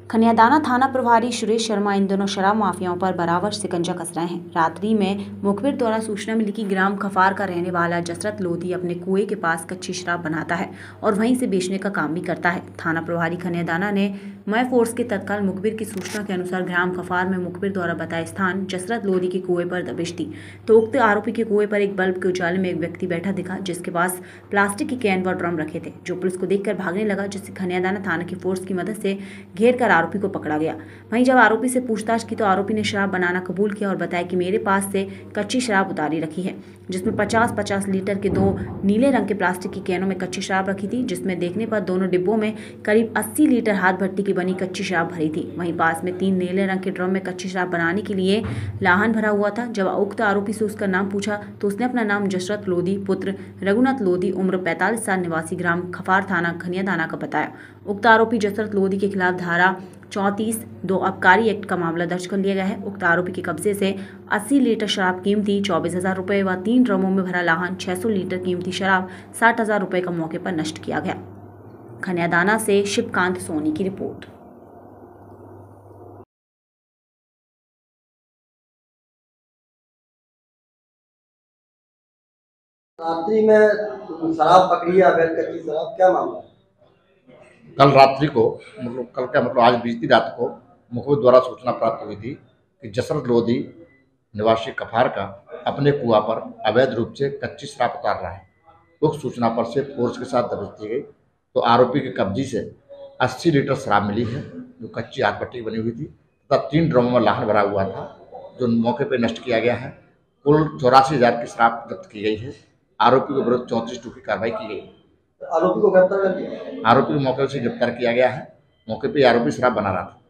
खनियादाना थाना प्रभारी सुरेश शर्मा इन दिनों शराब माफियाओं पर बराबर शिकंजा कस रहे हैं। रात्रि में मुखबिर द्वारा सूचना मिली कि ग्राम खफार का रहने वाला जसरत लोधी अपने कुएं के पास कच्ची शराब बनाता है और वहीं से बेचने का काम भी करता है। थाना प्रभारी खनियादाना ने मय फोर्स के तत्काल मुखबिर की सूचना के अनुसार ग्राम खफार में मुखबिर द्वारा बताए स्थान जसरत लोधी के कुएं पर दबिश दी तो उक्त आरोपी के कुएं पर एक बल्ब के उजाले में एक व्यक्ति बैठा दिखा, जिसके पास प्लास्टिक की कैन व ड्रम रखे थे, जो पुलिस को देखकर भागने लगा, जिससे खनियादाना थाना की फोर्स की मदद से घेर कर आरोपी को पकड़ा गया। वहीं जब आरोपी से पूछताछ की तो आरोपी ने शराब बनाना कबूल किया और बताया कि मेरे पास से कच्ची शराब उतारी रखी है, जिसमें 50-50 लीटर के 2 नीले रंग के प्लास्टिक की कैनों में कच्ची शराब रखी थी, जिसमें देखने पर दोनों डिब्बों में करीब 80 लीटर हाथ भट्टी की बनी कच्ची शराब भरी थी। वहीं पास में 3 नीले रंग के ड्रम में कच्ची शराब बनाने के लिए लाहन भरा हुआ था। जब उक्त आरोपी से उसका नाम पूछा तो उसने अपना नाम जसरत लोधी पुत्र रघुनाथ लोधी उम्र 45 साल निवासी ग्राम खफार थाना खनियादाना का बताया। उक्त आरोपी जसरत लोधी के खिलाफ धारा 34(2) आबकारी एक्ट का मामला दर्ज कर लिया गया है। उक्त आरोपी के कब्जे से 80 लीटर शराब कीमती 24,000 रुपये व 3 ड्रमों में भरा लाहन 600 लीटर कीमती शराब 60,000 रुपये का मौके पर नष्ट किया गया। खनियादाना से शिवकांत सोनी की रिपोर्ट। रात्रि में शराब पकड़ी है, अवैध कच्ची शराब, क्या मामला है? कल रात्रि को आज बीती रात को मुखबिर द्वारा सूचना प्राप्त हुई थी कि जसरत लोधी निवासी कफार का अपने कुआं पर अवैध रूप से कच्ची शराब उतार रहा है। उक्त सूचना पर से फोर्स के साथ दबिश दी गई तो आरोपी के कब्जे से 80 लीटर शराब मिली है, जो कच्ची हाथ भट्टी बनी हुई थी तथा 3 ड्रमों में लाहन भरा हुआ था, जो मौके पर नष्ट किया गया है। कुल 84,000 की शराब जब्त की गई है। आरोपी के विरुद्ध 34(2) की कार्रवाई की गई। आरोपी को गिरफ्तार कर लिया। आरोपी को मौके से गिरफ्तार किया गया है। मौके पर आरोपी शराब बना रहा था।